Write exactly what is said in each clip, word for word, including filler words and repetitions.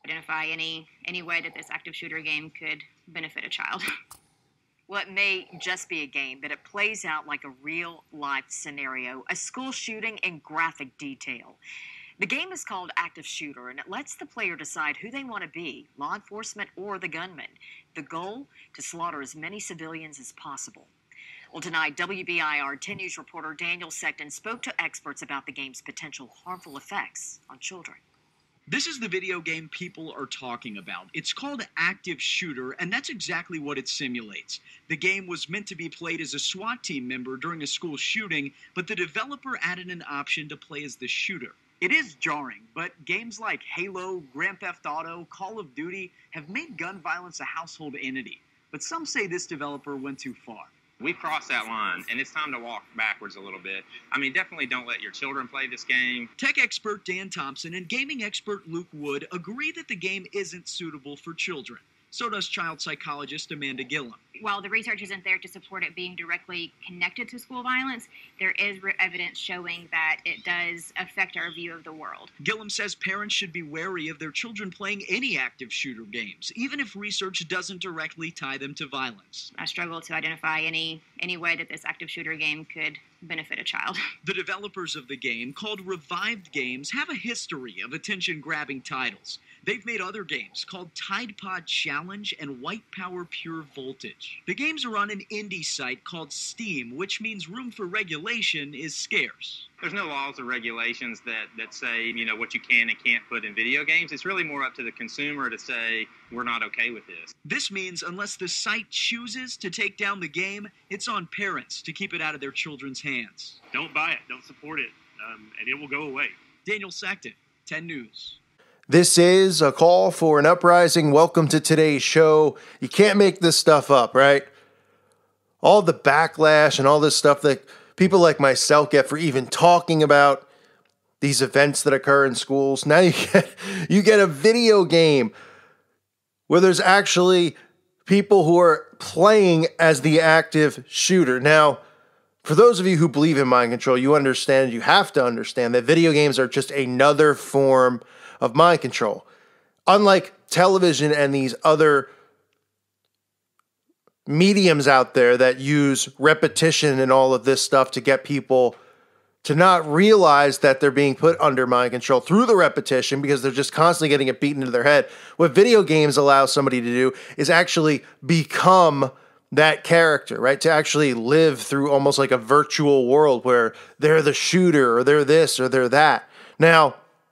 identify any any way that this active shooter game could benefit a child. Well, it may just be a game, but it plays out like a real-life scenario, a school shooting in graphic detail. The game is called Active Shooter, and it lets the player decide who they want to be, law enforcement or the gunman. The goal, to slaughter as many civilians as possible. Well, tonight, W B I R ten News reporter Daniel Sexton spoke to experts about the game's potential harmful effects on children. This is the video game people are talking about. It's called Active Shooter, and that's exactly what it simulates. The game was meant to be played as a SWAT team member during a school shooting, but the developer added an option to play as the shooter. It is jarring, but games like Halo, Grand Theft Auto, Call of Duty have made gun violence a household entity. But some say this developer went too far. We've crossed that line, and it's time to walk backwards a little bit. I mean, definitely don't let your children play this game. Tech expert Dan Thompson and gaming expert Luke Wood agree that the game isn't suitable for children. So does child psychologist Amanda Gillum. While the research isn't there to support it being directly connected to school violence, there is evidence showing that it does affect our view of the world. Gillum says parents should be wary of their children playing any active shooter games, even if research doesn't directly tie them to violence. I struggle to identify any any way that this active shooter game could benefit a child. The developers of the game, called Revived Games, have a history of attention-grabbing titles. They've made other games called Tide Pod Challenge and White Power Pure Voltage. The games are on an indie site called Steam, which means room for regulation is scarce. There's no laws or regulations that, that say, you know, what you can and can't put in video games. It's really more up to the consumer to say, we're not okay with this. This means unless the site chooses to take down the game, it's on parents to keep it out of their children's hands. Don't buy it. Don't support it. Um, and it will go away. Daniel Sexton, ten News. This is a call for an uprising. Welcome to today's show. You can't make this stuff up, right? All the backlash and all this stuff that people like myself get for even talking about these events that occur in schools. Now you get, you get a video game where there's actually people who are playing as the active shooter. Now, for those of you who believe in mind control, you understand, you have to understand that video games are just another form of mind control. Unlike television and these other mediums out there that use repetition and all of this stuff to get people to not realize that they're being put under mind control through the repetition because they're just constantly getting it beaten into their head. What video games allow somebody to do is actually become that character, right? To actually live through almost like a virtual world where they're the shooter or they're this or they're that. Now,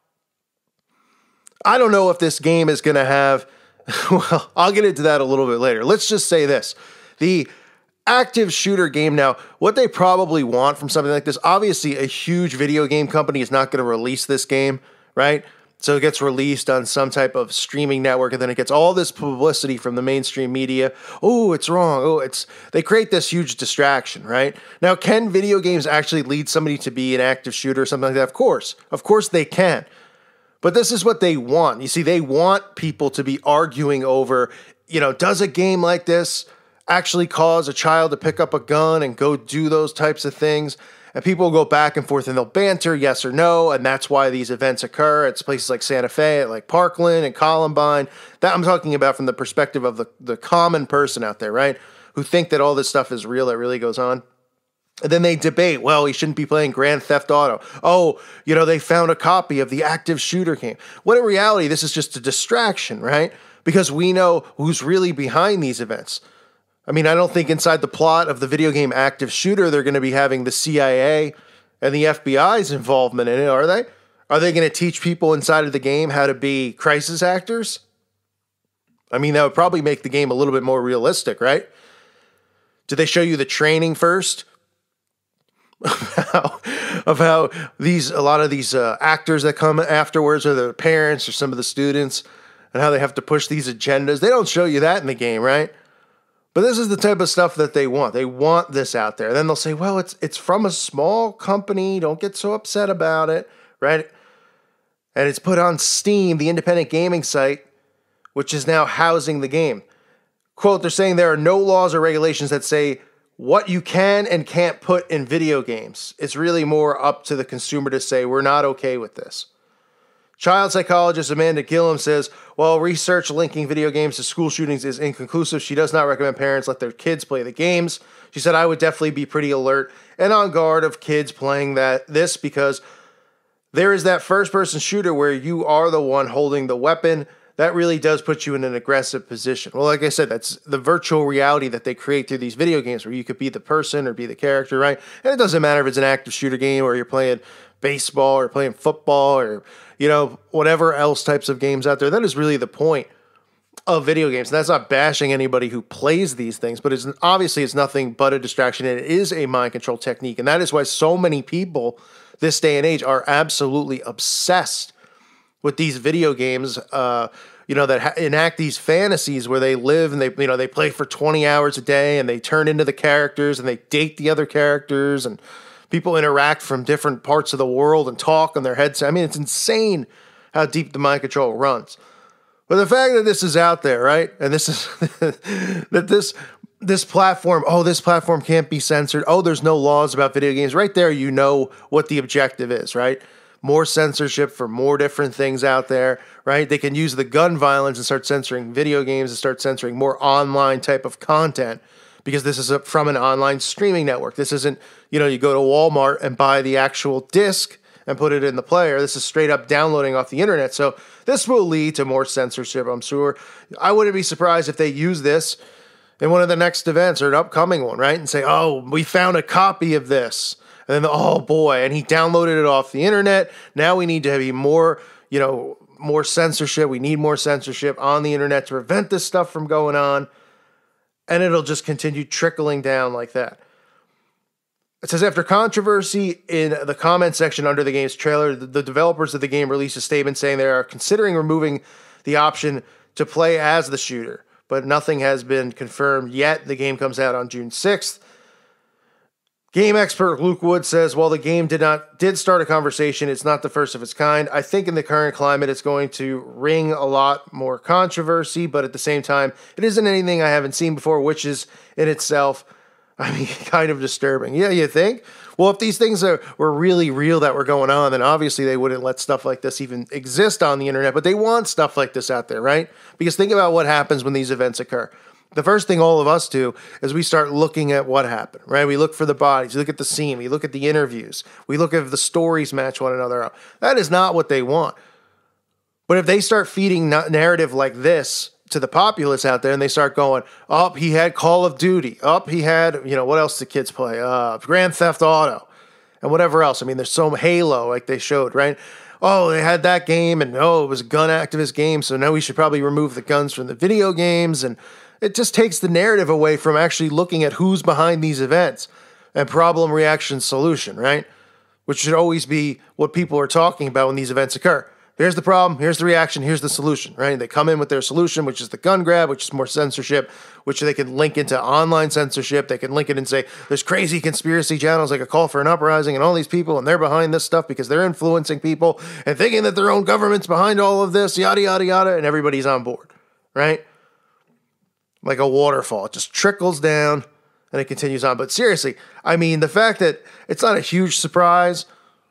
I don't know if this game is going to have, well, I'll get into that a little bit later. Let's just say this. The active shooter game now, what they probably want from something like this, obviously a huge video game company is not going to release this game, right? So it gets released on some type of streaming network and then it gets all this publicity from the mainstream media. Oh, it's wrong. Oh, it's, they create this huge distraction, right? Now, can video games actually lead somebody to be an active shooter or something like that? Of course. Of course they can. But this is what they want. You see, they want people to be arguing over, you know, does a game like this actually cause a child to pick up a gun and go do those types of things? And people will go back and forth and they'll banter yes or no. And that's why these events occur at places like Santa Fe, at like Parkland and Columbine. That I'm talking about from the perspective of the, the common person out there, right? Who think that all this stuff is real, that really goes on. And then they debate, well, he shouldn't be playing Grand Theft Auto. Oh, you know, they found a copy of the active shooter game. When in reality, this is just a distraction, right? Because we know who's really behind these events. I mean, I don't think inside the plot of the video game active shooter, they're going to be having the C I A and the F B I's involvement in it, are they? Are they going to teach people inside of the game how to be crisis actors? I mean, that would probably make the game a little bit more realistic, right? Do they show you the training first? Of how, of how these a lot of these uh, actors that come afterwards are the parents or some of the students and how they have to push these agendas. They don't show you that in the game, right? But this is the type of stuff that they want. They want this out there. Then they'll say, well, it's it's from a small company. Don't get so upset about it, right? And it's put on Steam, the independent gaming site, which is now housing the game. Quote, they're saying there are no laws or regulations that say what you can and can't put in video games. It's really more up to the consumer to say, we're not okay with this. Child psychologist Amanda Gillum says, while research linking video games to school shootings is inconclusive, she does not recommend parents let their kids play the games. She said, I would definitely be pretty alert and on guard of kids playing that this because there is that first-person shooter where you are the one holding the weapon. That really does put you in an aggressive position. Well, like I said, that's the virtual reality that they create through these video games where you could be the person or be the character, right? And it doesn't matter if it's an active shooter game or you're playing baseball or playing football or, you know, whatever else types of games out there. That is really the point of video games. And that's not bashing anybody who plays these things, but it's obviously it's nothing but a distraction. And it is a mind control technique. And that is why so many people this day and age are absolutely obsessed with these video games, uh, you know, that ha- enact these fantasies where they live and they, you know, they play for twenty hours a day and they turn into the characters and they date the other characters and people interact from different parts of the world and talk on their headset. I mean, it's insane how deep the mind control runs. But the fact that this is out there, right? And this is that this this platform, oh, this platform can't be censored. Oh, there's no laws about video games. Right there, you know what the objective is, right? More censorship for more different things out there, right? They can use the gun violence and start censoring video games and start censoring more online type of content because this is a, from an online streaming network. This isn't, you know, you go to Walmart and buy the actual disc and put it in the player. This is straight up downloading off the internet. So this will lead to more censorship, I'm sure. I wouldn't be surprised if they use this in one of the next events or an upcoming one, right? And say, oh, we found a copy of this. And then, oh boy, and he downloaded it off the internet. Now we need to be more, you know, more censorship. We need more censorship on the internet to prevent this stuff from going on. And it'll just continue trickling down like that. It says, after controversy in the comment section under the game's trailer, the developers of the game released a statement saying they are considering removing the option to play as the shooter, but nothing has been confirmed yet. The game comes out on June sixth. Game expert Luke Wood says, while the game did not did start a conversation, it's not the first of its kind. I think in the current climate, it's going to ring a lot more controversy, but at the same time, it isn't anything I haven't seen before, which is in itself, I mean, kind of disturbing. Yeah, you think? Well, if these things are, were really real that were going on, then obviously they wouldn't let stuff like this even exist on the internet, but they want stuff like this out there, right? Because think about what happens when these events occur. The first thing all of us do is we start looking at what happened, right? We look for the bodies, we look at the scene, we look at the interviews, we look at if the stories match one another up. That is not what they want. But if they start feeding narrative like this to the populace out there and they start going, oh, he had Call of Duty, oh, he had, you know, what else do kids play? Uh, Grand Theft Auto and whatever else. I mean, there's some Halo like they showed, right? Oh, they had that game and oh, it was a gun activist game, so now we should probably remove the guns from the video games. And it just takes the narrative away from actually looking at who's behind these events and problem, reaction, solution, right? Which should always be what people are talking about when these events occur. Here's the problem, here's the reaction, here's the solution, right? They come in with their solution, which is the gun grab, which is more censorship, which they can link into online censorship. They can link it and say, there's crazy conspiracy channels like a call for an uprising and all these people, and they're behind this stuff because they're influencing people and thinking that their own government's behind all of this, yada, yada, yada, and everybody's on board, right? Like a waterfall. It just trickles down and it continues on. But seriously, I mean, the fact that it's not a huge surprise,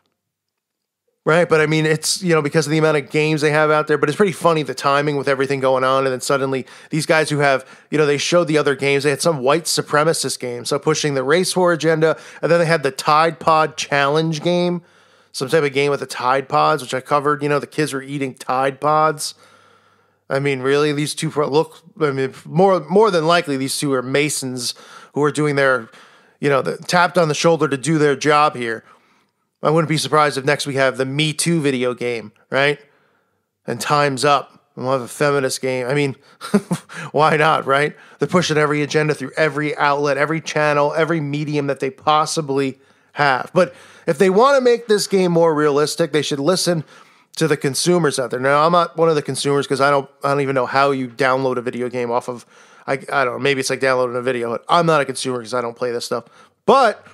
right? But I mean, it's, you know, because of the amount of games they have out there, but it's pretty funny, the timing with everything going on. And then suddenly these guys who have, you know, they showed the other games, they had some white supremacist game, so pushing the race war agenda. And then they had the Tide Pod Challenge game, some type of game with the Tide Pods, which I covered. You know, the kids were eating Tide Pods. I mean, really, these two pro- look, I mean, more more than likely, these two are Masons who are doing their, you know, the, tapped on the shoulder to do their job here. I wouldn't be surprised if next we have the Me Too video game, right? And Time's Up. We'll have a feminist game. I mean, why not, right? They're pushing every agenda through every outlet, every channel, every medium that they possibly have. But if they want to make this game more realistic, they should listen to the consumers out there. Now, I'm not one of the consumers because I don't I don't even know how you download a video game off of, I, I don't know, maybe it's like downloading a video. But I'm not a consumer because I don't play this stuff. But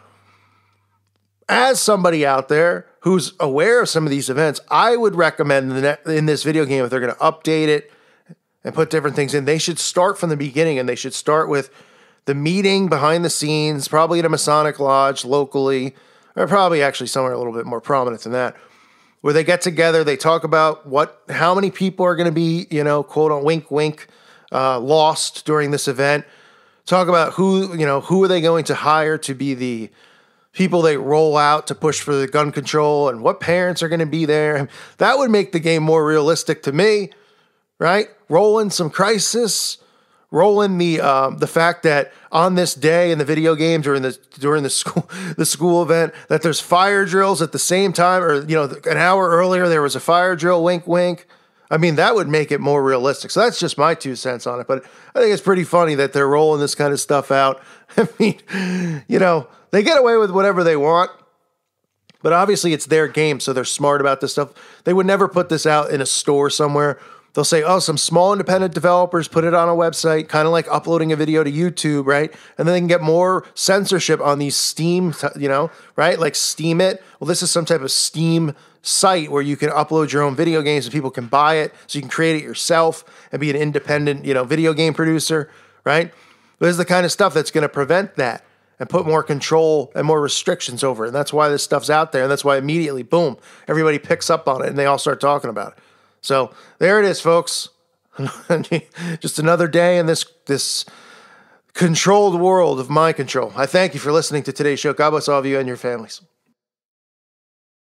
as somebody out there who's aware of some of these events, I would recommend in this video game, if they're going to update it and put different things in, they should start from the beginning, and they should start with the meeting behind the scenes, probably at a Masonic lodge locally, or probably actually somewhere a little bit more prominent than that. where they get together, they talk about what, how many people are going to be, you know, quote on wink, wink, uh, lost during this event. Talk about who, you know, who are they going to hire to be the people they roll out to push for the gun control, and what parents are going to be there. That would make the game more realistic to me, right? Roll in some crisis, roll in the um, the fact that on this day in the video game during the during the school the school event that there's fire drills at the same time, or you know, an hour earlier there was a fire drill. Wink, wink. I mean, that would make it more realistic. So that's just my two cents on it. But I think it's pretty funny that they're rolling this kind of stuff out. I mean, you know, they get away with whatever they want, but obviously it's their game, so they're smart about this stuff. They would never put this out in a store somewhere. They'll say, oh, some small independent developers put it on a website, kind of like uploading a video to YouTube, right? And then they can get more censorship on these Steam, you know, right? Like Steam It. Well, this is some type of Steam site where you can upload your own video games and people can buy it, so you can create it yourself and be an independent, you know, video game producer, right? This is the kind of stuff that's going to prevent that and put more control and more restrictions over it. And that's why this stuff's out there. And that's why immediately, boom, everybody picks up on it and they all start talking about it. So there it is, folks. Just another day in this this controlled world of mind control. I thank you for listening to today's show. God bless all of you and your families.